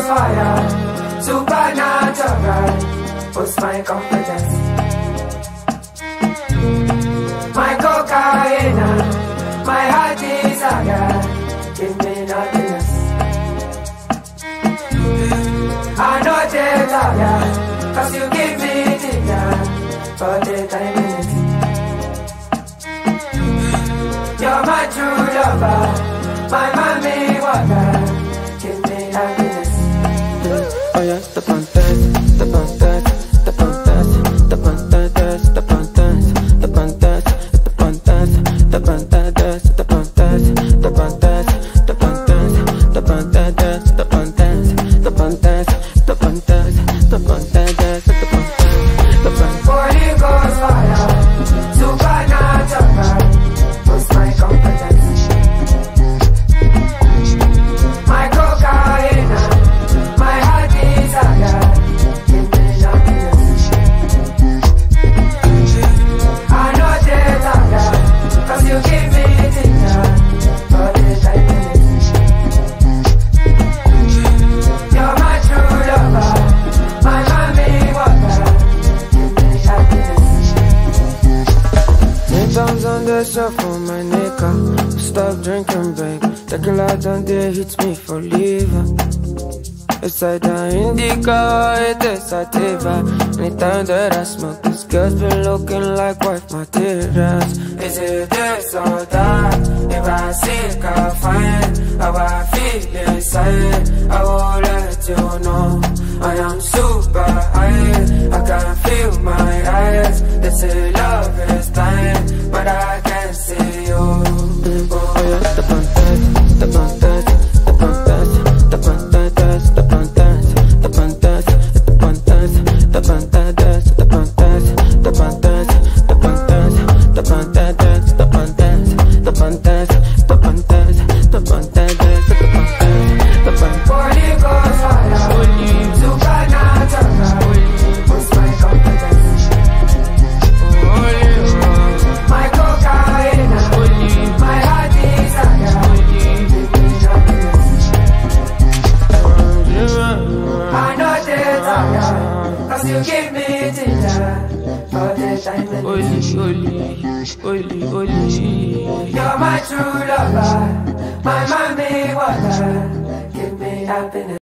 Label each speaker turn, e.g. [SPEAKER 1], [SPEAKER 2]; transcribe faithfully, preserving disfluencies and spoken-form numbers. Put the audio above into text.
[SPEAKER 1] Ghost fire, supernatural, boost my confidence. My cocaine, my heart desire, give me happiness. I know they're tired, cause you give me ginger for the time minute. You're my true lover, my mommy water, give me happiness.
[SPEAKER 2] Oh yeah, the pantas, the pantas, the pantas, the pantas, the pantas, the pantas, the pantas, the pantas, the pantas, the pantas, the pantas, the pantas, the pantas, the pantas, the pantas, the pantas, the pantas, the pantas.
[SPEAKER 1] Holy Ghost fire, supernatural, boost my confidence. My cocaine, my heart desire, give me happiness. I know they're tired, cause you give me ginger for the time minutes. You're my true lover, my mommy water, give me happiness.
[SPEAKER 2] Ten times on the shelf for my nigga. Stop drinking, babe. Tequila down there hits me for liver. It's either indica, it is sativa. Anytime that I smoke, this girl's been looking like wife materials. Is it this or that? If I seek, I find how I feel inside. I will let you know I am super high. I can feel my eyes. They say love is blind, but I can't see you. Oh yeah, the pantas, the pantas, the pantas, the pantas, the pantas, the pantas, the pantas, the pantas, the pantas, the pantas, the pantas, the pantas, the pantas, the pantas, the pantas, the pantas, the pantas.
[SPEAKER 1] Holy Ghost fire, supernatural, boost my confidence. My cocaine, my heart desire, give me happiness. I know they're tired, cause you give me ginger for the time minutes.
[SPEAKER 2] Oli, oli, oli.
[SPEAKER 1] You're my true lover, my mommy water, give me happiness.